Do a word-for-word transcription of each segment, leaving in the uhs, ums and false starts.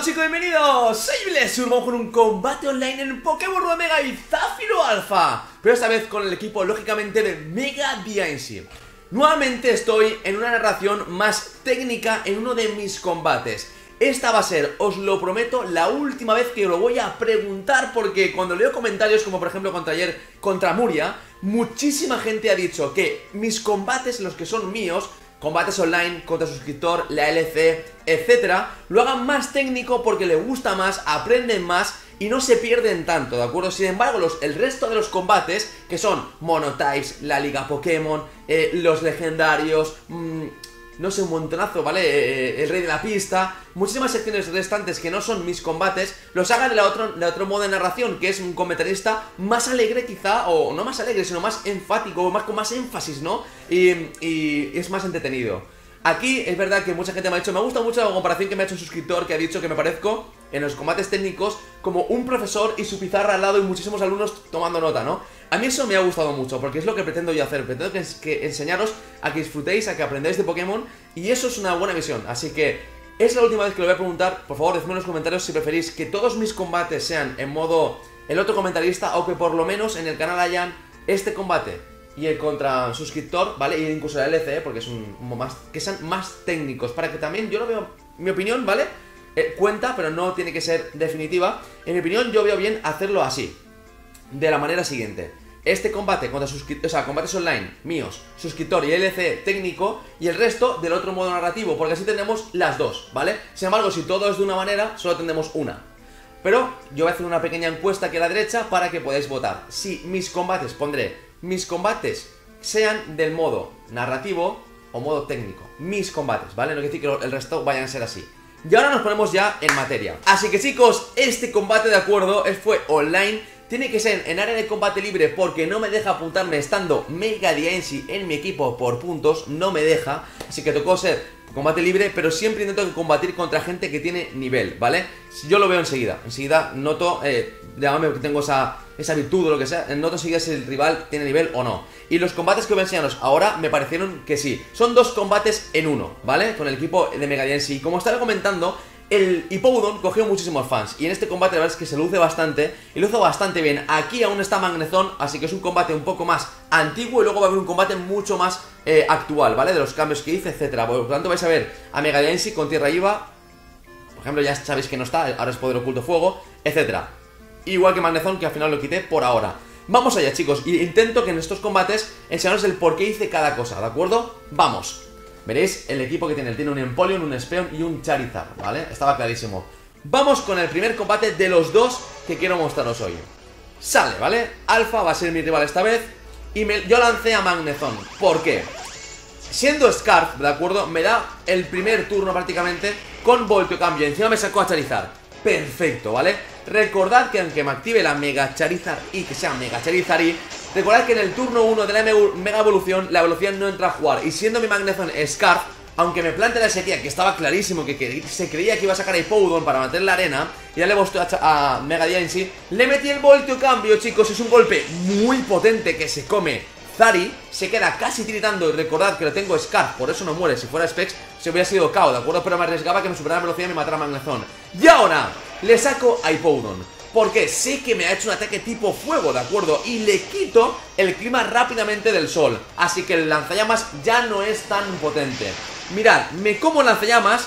chicos, bienvenidos. Soy Blessur, vamos con un combate online en Pokémon Rueda Mega y Zafiro Alpha, pero esta vez con el equipo, lógicamente, de Mega D I C. Nuevamente estoy en una narración más técnica en uno de mis combates. Esta va a ser, os lo prometo, la última vez que lo voy a preguntar, porque cuando leo comentarios como por ejemplo contra ayer, contra Muria, muchísima gente ha dicho que mis combates, los que son míos, combates online, contra suscriptor, la L C, etcétera, lo hagan más técnico porque le gusta más, aprenden más y no se pierden tanto, ¿de acuerdo? Sin embargo, los, el resto de los combates, que son Monotypes, la Liga Pokémon, eh, los legendarios, mmm, no sé, un montonazo, ¿vale? Eh, el rey de la pista, muchísimas secciones restantes que no son mis combates, los hagan de la otro, de otro modo de narración, que es un comentarista más alegre quizá, o no más alegre, sino más enfático, más con más énfasis, ¿no? Y, y es más entretenido. Aquí es verdad que mucha gente me ha dicho, me gusta mucho la comparación que me ha hecho un suscriptor, que ha dicho que me parezco en los combates técnicos como un profesor y su pizarra al lado y muchísimos alumnos tomando nota, ¿no? A mí eso me ha gustado mucho, porque es lo que pretendo yo hacer, pretendo que, que enseñaros a que disfrutéis, a que aprendáis de Pokémon, y eso es una buena visión, así que es la última vez que lo voy a preguntar. Por favor, decidme en los comentarios si preferís que todos mis combates sean en modo el otro comentarista, o que por lo menos en el canal hayan este combate y el contra suscriptor, ¿vale? Y incluso la L C, porque es un, un más, que sean más técnicos, para que también, yo lo veo, mi opinión, ¿vale? Eh, cuenta, pero no tiene que ser definitiva. En mi opinión, yo veo bien hacerlo así, de la manera siguiente: este combate contra suscriptores, o sea, combates online míos, suscriptor y L C técnico, y el resto del otro modo narrativo, porque así tendremos las dos, ¿vale? Sin embargo, si todo es de una manera, solo tendremos una. Pero yo voy a hacer una pequeña encuesta aquí a la derecha para que podáis votar. Si mis combates, pondré mis combates sean del modo narrativo o modo técnico. Mis combates, ¿vale? No quiere decir que el resto vayan a ser así. Y ahora nos ponemos ya en materia. Así que chicos, este combate, de acuerdo, fue online. Tiene que ser en área de combate libre porque no me deja apuntarme estando Mega D I C en mi equipo por puntos. No me deja, así que tocó ser combate libre, pero siempre intento combatir contra gente que tiene nivel, ¿vale? Yo lo veo enseguida, enseguida noto, eh, llámame porque tengo esa, esa virtud o lo que sea, noto enseguida si el rival tiene nivel o no. Y los combates que voy a enseñaros ahora me parecieron que sí. Son dos combates en uno, ¿vale? Con el equipo de Mega D I C. Y como estaba comentando, el Hippowdon cogió muchísimos fans, y en este combate la verdad es que se luce bastante, y lo hizo bastante bien. Aquí aún está Magnezone, así que es un combate un poco más antiguo, y luego va a haber un combate mucho más eh, actual, ¿vale? De los cambios que hice, etcétera. Por lo tanto vais a ver a Mega D I C con Tierra Iva, por ejemplo, ya sabéis que no está, ahora es Poder Oculto Fuego, etcétera. Igual que Magnezone, que al final lo quité por ahora. Vamos allá, chicos, y intento que en estos combates enseñaros el por qué hice cada cosa, ¿de acuerdo? ¡Vamos! Veréis el equipo que tiene, tiene un Empoleon, un Espeon y un Charizard, ¿vale? Estaba clarísimo. Vamos con el primer combate de los dos que quiero mostraros hoy. Sale, ¿vale? Alpha va a ser mi rival esta vez, y me, yo lancé a Magnezone. ¿Por qué? Siendo Scarf, ¿de acuerdo? Me da el primer turno prácticamente con Voltio Cambio. Encima me sacó a Charizard. Perfecto, ¿vale? Recordad que aunque me active la Mega Charizard y que sea Mega Charizard y recordad que en el turno uno de la Mega Evolución la evolución no entra a jugar. Y siendo mi Magnezone Scarf, aunque me plante la sequía, que estaba clarísimo que, que se creía que iba a sacar a Hippowdon para mantener la arena y darle voltio a, a Mega D I C, le metí el Voltio Cambio, chicos. Es un golpe muy potente que se come Zari, se queda casi tiritando. Y recordad que lo tengo Scarf, por eso no muere. Si fuera Specs se hubiera sido K O, ¿de acuerdo? Pero me arriesgaba que me superara la velocidad y me matara a Magnezone. Y ahora le saco a Hippowdon, porque sé que me ha hecho un ataque tipo fuego, ¿de acuerdo? Y le quito el clima rápidamente del sol, así que el lanzallamas ya no es tan potente. Mirad, me como el lanzallamas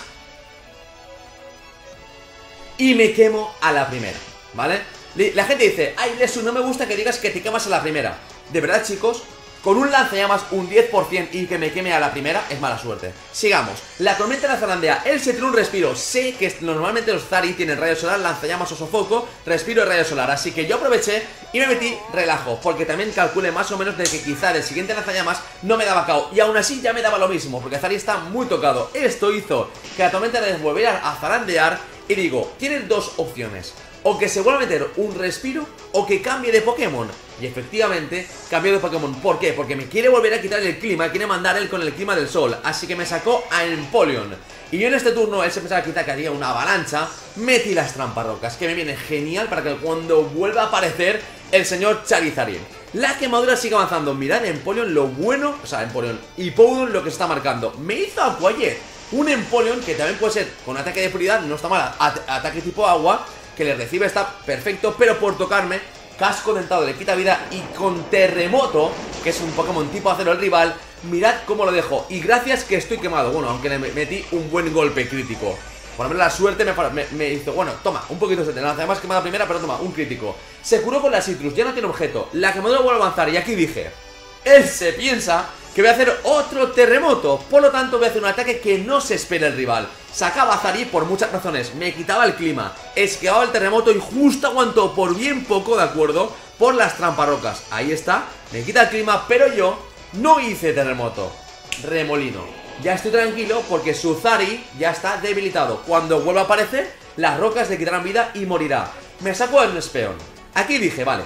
y me quemo a la primera, ¿vale? La gente dice, ay, Lesu, no me gusta que digas que te quemas a la primera. De verdad, chicos, con un lanzallamas un diez por ciento y que me queme a la primera es mala suerte. Sigamos. La tormenta neozelandea, él se tiene un respiro. Sé que normalmente los Zari tienen rayo solar, lanzallamas o sofoco, respiro y rayo solar. Así que yo aproveché y me metí relajo, porque también calculé más o menos de que quizá el siguiente lanzallamas no me daba K O. Y aún así ya me daba lo mismo, porque Zari está muy tocado. Esto hizo que la tormenta les volviera a zarandear. Y digo, tienen dos opciones: o que se vuelva a meter un respiro, o que cambie de Pokémon. Y efectivamente, cambió de Pokémon. ¿Por qué? Porque me quiere volver a quitar el clima, quiere mandar él con el clima del sol. Así que me sacó a Empoleon. Y yo en este turno, él se pensaba quitar que haría una avalancha. Metí las tramparrocas, que me viene genial para que cuando vuelva a aparecer el señor Charizard, la quemadura sigue avanzando. Mirad Empoleon lo bueno, o sea, Empoleon, Hippowdon lo que está marcando. Me hizo Aquajet. un Empoleon que también puede ser con ataque de prioridad, no está mal, at ataque tipo agua, que le recibe está perfecto, pero por tocarme, casco dentado le quita vida y con terremoto, que es un Pokémon tipo acero el rival, mirad cómo lo dejo. Y gracias que estoy quemado, bueno, aunque le metí un buen golpe crítico. Por lo menos la suerte me, me, me hizo, bueno, toma, un poquito de lanza, además quemada primera, pero toma, un crítico. Se curó con la Citrus, ya no tiene objeto, la quemadura vuelve a avanzar y aquí dije, él se piensa que voy a hacer otro terremoto, por lo tanto voy a hacer un ataque que no se espera el rival. Sacaba a Zari por muchas razones, me quitaba el clima, esquivaba el terremoto y justo aguantó por bien poco, ¿de acuerdo? Por las tramparrocas, ahí está, me quita el clima, pero yo no hice terremoto, remolino. Ya estoy tranquilo porque su Zari ya está debilitado. Cuando vuelva a aparecer, las rocas le quitarán vida y morirá. Me saco el Espeon. Aquí dije, vale,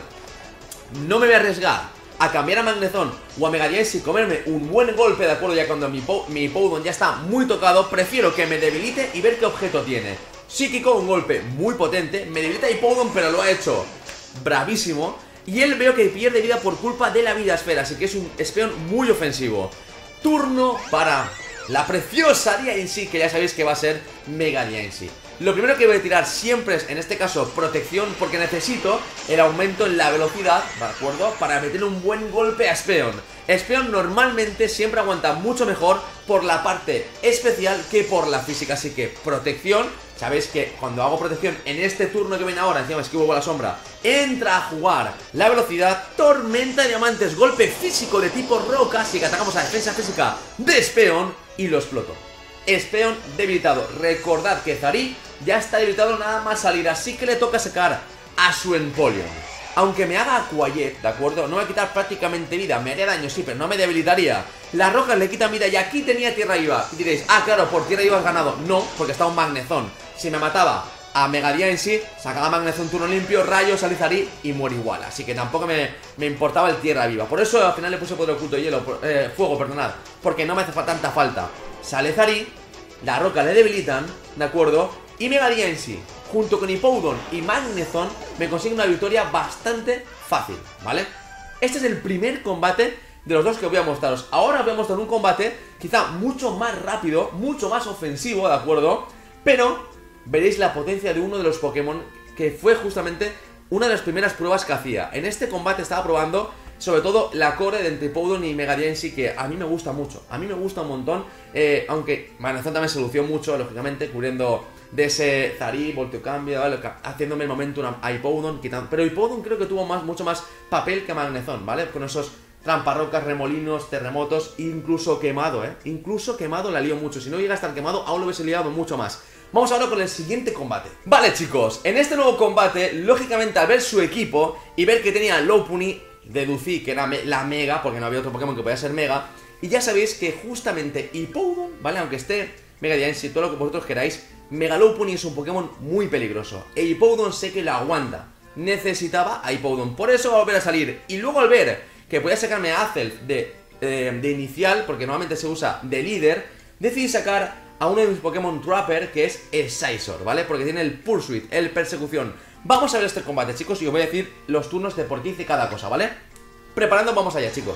no me voy a arriesgar a cambiar a Magnezón o a Meganiace y comerme un buen golpe, de acuerdo, ya cuando mi, po mi Powdon ya está muy tocado. Prefiero que me debilite y ver qué objeto tiene. Psíquico, un golpe muy potente, me debilita mi Powdon, pero lo ha hecho bravísimo. Y él veo que pierde vida por culpa de la vida esfera, así que es un Espeon muy ofensivo. Turno para la preciosa Diancie, que ya sabéis que va a ser Mega Diancie. Lo primero que voy a tirar siempre es, en este caso, protección, porque necesito el aumento en la velocidad, ¿de acuerdo? Para meter un buen golpe a Espeon. Espeon normalmente siempre aguanta mucho mejor por la parte especial que por la física, así que protección. Sabéis que cuando hago protección en este turno que viene ahora, encima esquivo con la sombra, entra a jugar la velocidad, tormenta de diamantes, golpe físico de tipo roca, así que atacamos a defensa física de Espeon y lo exploto. Espeon debilitado. Recordad que Zari ya está debilitado nada más salir, así que le toca sacar a su Empoleon. Aunque me haga Quiet, ¿de acuerdo? No me va a quitar prácticamente vida, me haría daño, sí, pero no me debilitaría. Las rocas le quitan vida y aquí tenía tierra viva. Y diréis, ah, claro, por tierra viva has ganado. No, porque está un Magnezón. Si me mataba a Mega Diancie, sacaba Magnezón turno limpio, rayos, Zari y muere igual. Así que tampoco me, me importaba el tierra viva. Por eso al final le puse poder oculto hielo, eh, fuego, perdonad. Porque no me hace tanta falta. Sale Zari, la roca le debilitan, ¿de acuerdo? Y Mega Diancie, junto con Hippowdon y Magnezón, me consigue una victoria bastante fácil, ¿vale? Este es el primer combate de los dos que voy a mostraros. Ahora voy a mostrar un combate quizá mucho más rápido, mucho más ofensivo, ¿de acuerdo? Pero veréis la potencia de uno de los Pokémon que fue justamente una de las primeras pruebas que hacía. En este combate estaba probando sobre todo la core de entre Hippowdon y Mega Diancie, que a mí me gusta mucho, a mí me gusta un montón, eh, aunque Magnezón también se lució mucho, lógicamente, cubriendo de ese Zari, volteo cambio, ¿vale? Haciéndome el momentum a Hippowdon, quitando, pero Hippowdon creo que tuvo más, mucho más papel que Magnezón, ¿vale? Con esos tramparrocas, remolinos, terremotos, incluso quemado, ¿eh? Incluso quemado la lío mucho, si no llega a estar quemado aún lo hubiese liado mucho más. Vamos ahora con el siguiente combate. Vale, chicos, en este nuevo combate, lógicamente al ver su equipo y ver que tenía Lopunny, deducí que era me la Mega, porque no había otro Pokémon que podía ser Mega. Y ya sabéis que justamente Hippowdon, ¿vale? Aunque esté Mega Diancie, todo lo que vosotros queráis, Mega Lopunny es un Pokémon muy peligroso. E Hippowdon sé que lo aguanta. Necesitaba a Hippowdon, por eso va a volver a salir. Y luego al ver que podía sacarme a Azelf de, eh, de inicial, porque normalmente se usa de líder, decidí sacar a uno de mis Pokémon Trapper, que es el Scizor, ¿vale? Porque tiene el Pursuit, el Persecución. Vamos a ver este combate, chicos, y os voy a decir los turnos de por qué hice cada cosa, ¿vale? Preparando, vamos allá, chicos.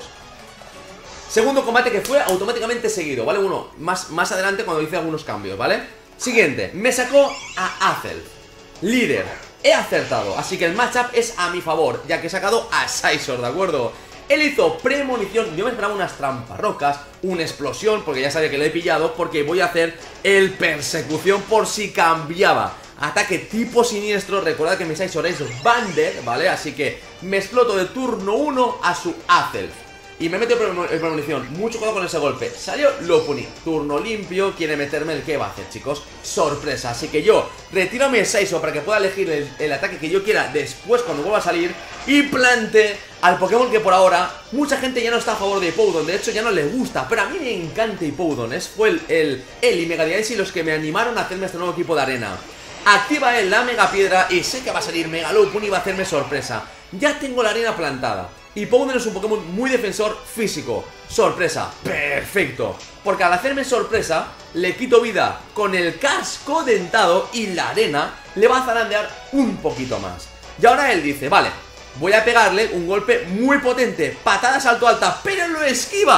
Segundo combate que fue automáticamente seguido, ¿vale? Uno más, más adelante cuando hice algunos cambios, ¿vale? Siguiente, me sacó a Azelf, líder. He acertado, así que el matchup es a mi favor, ya que he sacado a Scizor, ¿de acuerdo? Él hizo premonición, yo me esperaba unas tramparrocas, una explosión, porque ya sabía que lo he pillado, porque voy a hacer el Persecución por si cambiaba. Ataque tipo siniestro, recordad que mi Scizor es Bander, ¿vale? Así que me exploto de turno uno a su Azelf. Y me meto en premonición, mucho cuidado con ese golpe. Salió Lopunny, turno limpio, quiere meterme el que va a hacer, chicos. Sorpresa, así que yo retiro a mi Scizor para que pueda elegir el, el ataque que yo quiera después cuando vuelva a salir. Y plante al Pokémon que por ahora mucha gente ya no está a favor de Hippowdon, de hecho ya no le gusta, pero a mí me encanta Hippowdon. Es, fue el, el, el y Mega Diancie los que me animaron a hacerme este nuevo equipo de arena. Activa él la Mega Piedra y sé que va a salir Mega Lopunny y va a hacerme sorpresa. Ya tengo la arena plantada. Hippowdon es un Pokémon muy defensor físico. Sorpresa, perfecto. Porque al hacerme sorpresa, le quito vida con el casco dentado y la arena le va a zarandear un poquito más. Y ahora él dice, vale, voy a pegarle un golpe muy potente, patada salto alta, pero lo esquiva.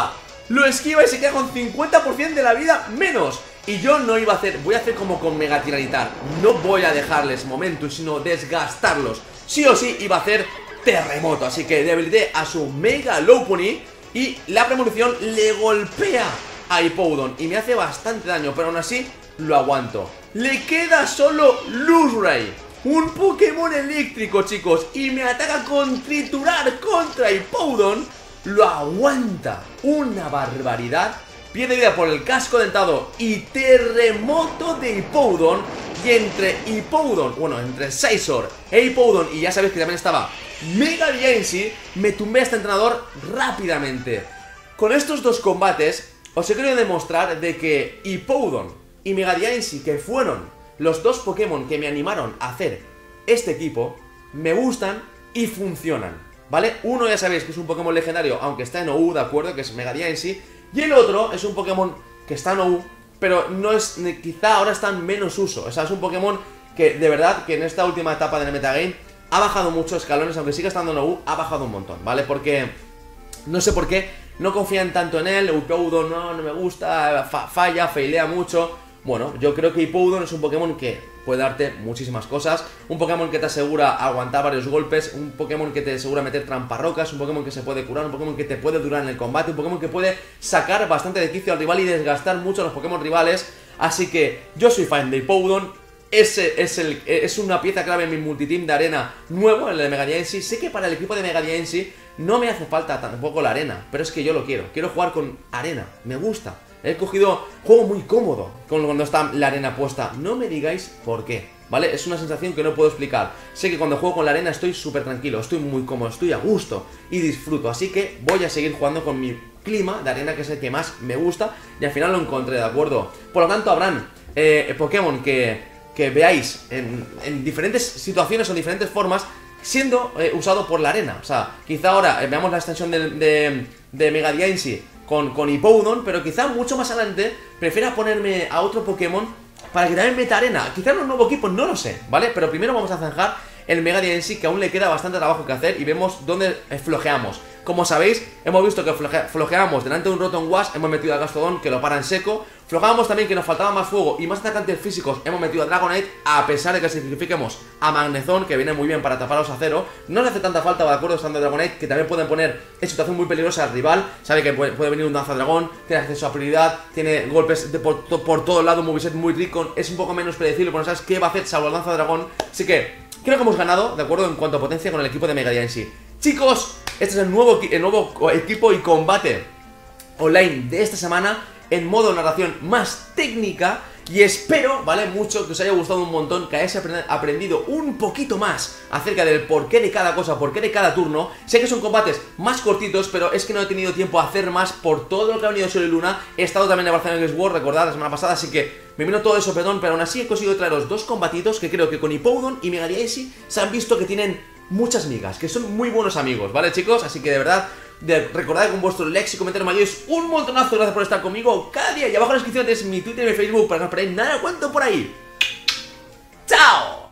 lo esquiva y se queda con cincuenta por ciento de la vida menos. Y yo no iba a hacer, voy a hacer como con Mega Tiranitar. No voy a dejarles momentum, sino desgastarlos. Sí o sí iba a hacer terremoto. Así que debilité a su Mega Lopunny y la premonición le golpea a Hippowdon y me hace bastante daño, pero aún así lo aguanto. Le queda solo Luxray, un Pokémon eléctrico, chicos, y me ataca con triturar contra Hippowdon. Lo aguanta, una barbaridad. Pierde vida por el casco dentado y terremoto de Hippowdon. Y entre Hippowdon, bueno, entre Scizor e Hippowdon, y ya sabéis que también estaba Mega Diancie, me tumbé a este entrenador rápidamente. Con estos dos combates os he querido demostrar de que Hippowdon y Mega Diancie, que fueron los dos Pokémon que me animaron a hacer este equipo, me gustan y funcionan, ¿vale? Uno ya sabéis que es un Pokémon legendario, aunque está en O U, ¿de acuerdo? Que es Mega Diancie. Y el otro es un Pokémon que está en O U, pero no es, quizá ahora está en menos uso. O sea, es un Pokémon que de verdad que en esta última etapa del metagame ha bajado muchos escalones, aunque sigue estando en O U, ha bajado un montón, ¿vale? Porque no sé por qué no confían tanto en él. Hippowdon no, no me gusta, fa falla, failea mucho. Bueno, yo creo que Hippowdon es un Pokémon que puede darte muchísimas cosas. Un Pokémon que te asegura aguantar varios golpes. Un Pokémon que te asegura meter tramparrocas. Un Pokémon que se puede curar. Un Pokémon que te puede durar en el combate. Un Pokémon que puede sacar bastante de quicio al rival y desgastar mucho a los Pokémon rivales. Así que yo soy fan de Hippowdon. Ese es, el, es una pieza clave en mi multiteam de arena nuevo, el de Mega Diancie. Sé que para el equipo de Mega Diancie no me hace falta tampoco la arena, pero es que yo lo quiero. Quiero jugar con arena, me gusta. He cogido juego muy cómodo cuando está la arena puesta. No me digáis por qué, ¿vale? Es una sensación que no puedo explicar. Sé que cuando juego con la arena estoy súper tranquilo, estoy muy cómodo, estoy a gusto y disfruto. Así que voy a seguir jugando con mi clima de arena, que es el que más me gusta. Y al final lo encontré, ¿de acuerdo? Por lo tanto, habrán eh, Pokémon que, que veáis en, en diferentes situaciones o en diferentes formas siendo eh, usado por la arena. O sea, quizá ahora eh, veamos la extensión de, de, de Mega Diancie Con, con Hippowdon, pero quizá mucho más adelante prefiera ponerme a otro Pokémon para que también meta arena. Quizá en un nuevo equipo, no lo sé, ¿vale? Pero primero vamos a zanjar el Mega Diancie, que aún le queda bastante trabajo que hacer, y vemos dónde flojeamos. Como sabéis, hemos visto que floje, flojeamos delante de un Rotom Wash, hemos metido a Gastrodon, que lo para en seco. Flojábamos también que nos faltaba más fuego y más atacantes físicos, hemos metido a Dragonite, a pesar de que sacrifiquemos a Magnezone, que viene muy bien para taparos a cero. No le hace tanta falta, de acuerdo, estando Dragonite, que también pueden poner en situación muy peligrosa al rival. Sabe que puede, puede venir un Danzadragón, tiene acceso a prioridad, tiene golpes de por, por todo lado, un moveset muy rico, es un poco menos predecible, pero no sabes qué va a hacer salvo el Danzadragón. Así que creo que hemos ganado, de acuerdo, en cuanto a potencia con el equipo de Mega Diancie. Chicos, este es el nuevo, el nuevo equipo y combate online de esta semana, en modo narración más técnica. Y espero, ¿vale? Mucho que os haya gustado un montón, que hayáis aprendido un poquito más acerca del porqué de cada cosa, porqué de cada turno. Sé que son combates más cortitos, pero es que no he tenido tiempo a hacer más por todo lo que ha venido Sol y Luna. He estado también en Barcelona Games World, recordad, la semana pasada, así que me vino todo eso, perdón, pero aún así he conseguido traeros dos combatitos que creo que con Hippowdon y Mega Diancie se han visto que tienen muchas migas, que son muy buenos amigos, ¿vale, chicos? Así que de verdad, de, recordad que con vuestro likes y comentarios me ayudáis un montonazo. Gracias por estar conmigo cada día. Y abajo en la descripción tenéis mi Twitter y mi Facebook para que no os perdáis nada cuento por ahí. ¡Chao!